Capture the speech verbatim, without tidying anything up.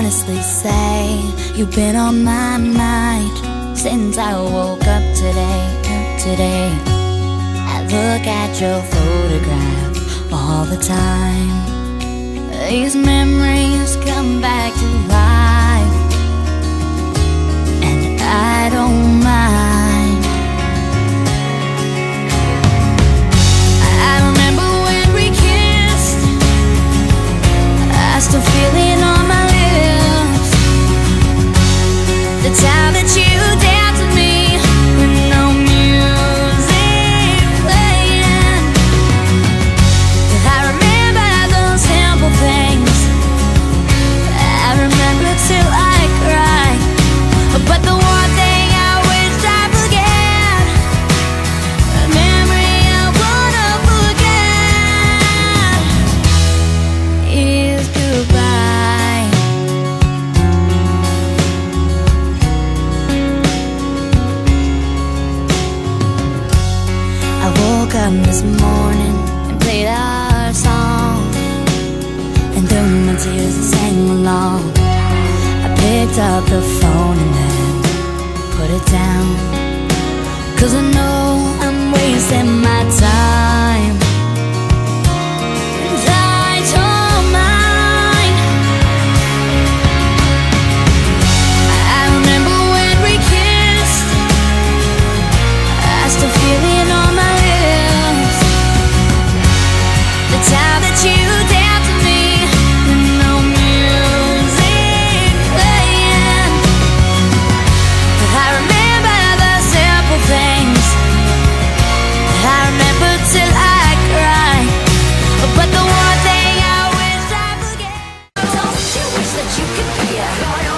honestly say you've been on my mind since I woke up today, today. I look at your photograph all the time. These memories come back to life, and I don't mind. I remember when we kissed, I still feel it on my lips. The time that you danced with me with no music playing. I remember those simple things, I remember till I cry. But the one thing I wish I forget, a memory I wanna forget, is goodbye. I woke up this morning and played our song, and through my tears I sang along. I picked up the phone and then put it down, 'cause I know I'm wasting my time. And I don't mind. I remember when we kissed, I still feel it on my lips. The time that you danced with me with no music playing. I remember the simple things, I remember till I cry. But the one thing I wish I forget, don't you wish that you could be a